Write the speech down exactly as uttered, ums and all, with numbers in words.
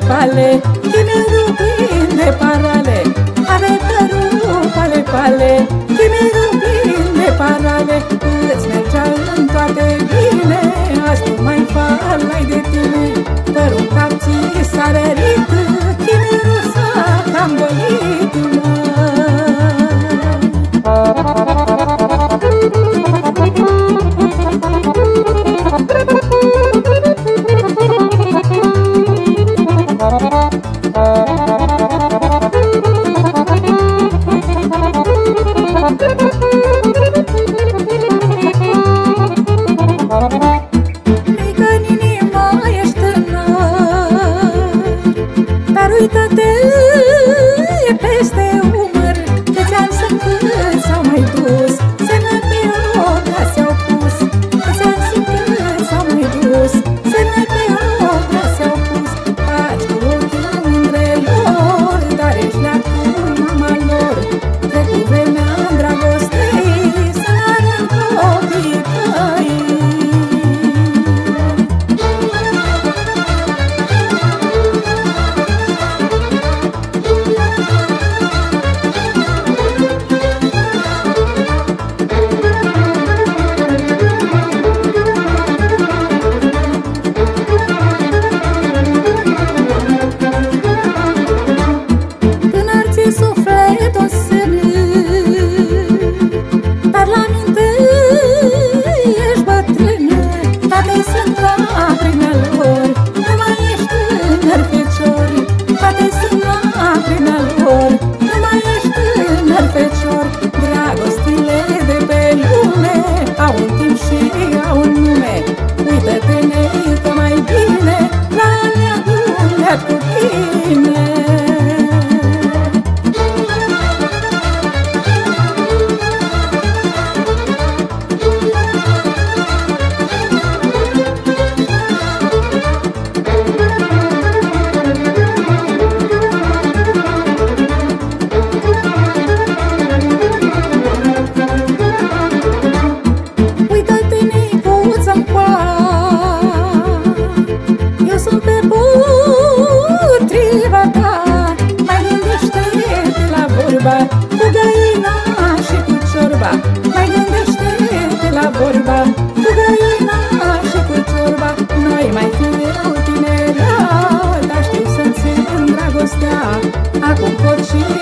pale, chimirul plin de parale. Are părul pale, pale, chimirul plin de parale. Îți mergea în toate bine, azi nu mai falai de tine. Părul cap ți s-a rărit, chimirul s-a cam golit, mă. Mică-n inima ești tânăr, dar uită-te, e peste umăr. Câți ani sunt, cât s-au mai dus, semne pe obra s-au pus. Câți ani sunt, cât s-au mai dus, semne pe obra s-au pus. Faci cu ochiul mândrelor, dar ești la cu mama lor. Trecu vremea dragostei, să n-arăt copiii tăi. Tânăr ți sufletul sână, dar la minte ești bătrân. Toate sunt lacrimea lor, nu mai ești tânăr fecior. Toate sunt lacrimea lor, nu mai ești tânăr fecior. Dragostile de pe lume au un timp și au un nume. Uită-te, neită mai bine, la alea duleat cu tine. Uită-te, neicuță-n coa, eu sunt pe potriva ta. Mai gândește-te la vorba cu găina și cu ciorba. Mai gândește-te la vorba cu găina și cu ciorba. Noi mai fiu tinerea, dar știu să-ți îndragostea. Acum pot și